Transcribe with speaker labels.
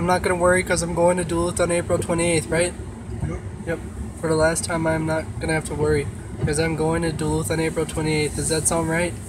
Speaker 1: I'm not gonna worry because I'm going to Duluth on April 28th, right?
Speaker 2: Yep.
Speaker 1: Yep. For the last time, I'm not gonna have to worry because I'm going to Duluth on April 28th. Does that sound right?